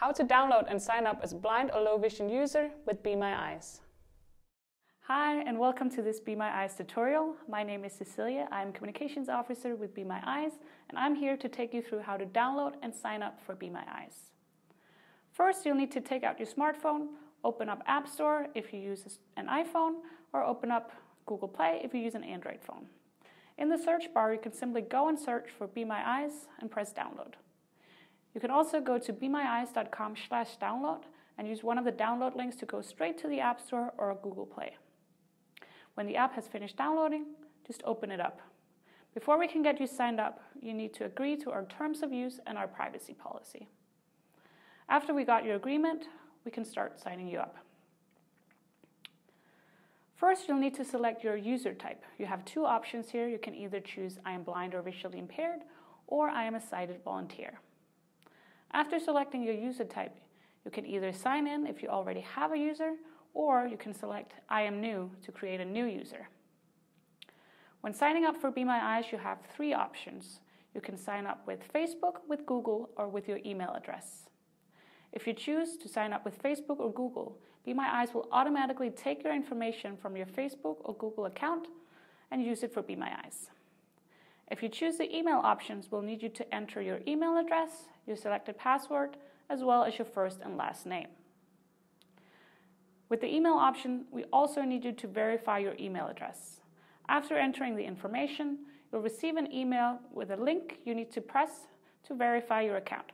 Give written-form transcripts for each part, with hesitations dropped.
How to download and sign up as a blind or low vision user with Be My Eyes. Hi, and welcome to this Be My Eyes tutorial. My name is Cecilia. I'm Communications Officer with Be My Eyes, and I'm here to take you through how to download and sign up for Be My Eyes. First, you'll need to take out your smartphone, open up App Store if you use an iPhone, or open up Google Play if you use an Android phone. In the search bar, you can simply go and search for Be My Eyes and press download. You can also go to bemyeyes.com/download and use one of the download links to go straight to the App Store or Google Play. When the app has finished downloading, just open it up. Before we can get you signed up, you need to agree to our terms of use and our privacy policy. After we got your agreement, we can start signing you up. First, you'll need to select your user type. You have two options here. You can either choose I am blind or visually impaired, or I am a sighted volunteer. After selecting your user type, you can either sign in if you already have a user, or you can select I am new to create a new user. When signing up for Be My Eyes, you have three options. You can sign up with Facebook, with Google, or with your email address. If you choose to sign up with Facebook or Google, Be My Eyes will automatically take your information from your Facebook or Google account and use it for Be My Eyes. If you choose the email options, we'll need you to enter your email address, your selected password, as well as your first and last name. With the email option, we also need you to verify your email address. After entering the information, you'll receive an email with a link you need to press to verify your account.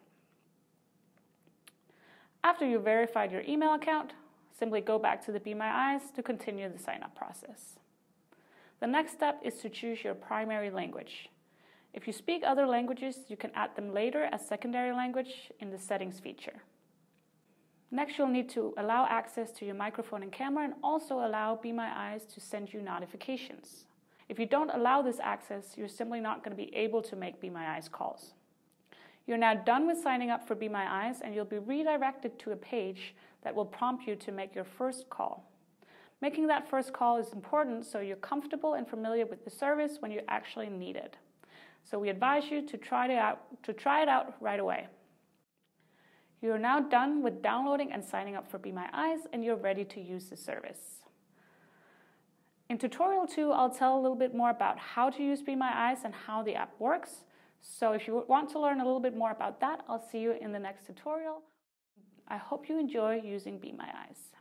After you've verified your email account, simply go back to the Be My Eyes to continue the sign-up process. The next step is to choose your primary language. If you speak other languages, you can add them later as secondary language in the settings feature. Next, you'll need to allow access to your microphone and camera and also allow Be My Eyes to send you notifications. If you don't allow this access, you're simply not going to be able to make Be My Eyes calls. You're now done with signing up for Be My Eyes, and you'll be redirected to a page that will prompt you to make your first call. Making that first call is important so you're comfortable and familiar with the service when you actually need it. So we advise you to try it out right away. You are now done with downloading and signing up for Be My Eyes, and you're ready to use the service. In tutorial 2, I'll tell a little bit more about how to use Be My Eyes and how the app works. So if you want to learn a little bit more about that, I'll see you in the next tutorial. I hope you enjoy using Be My Eyes.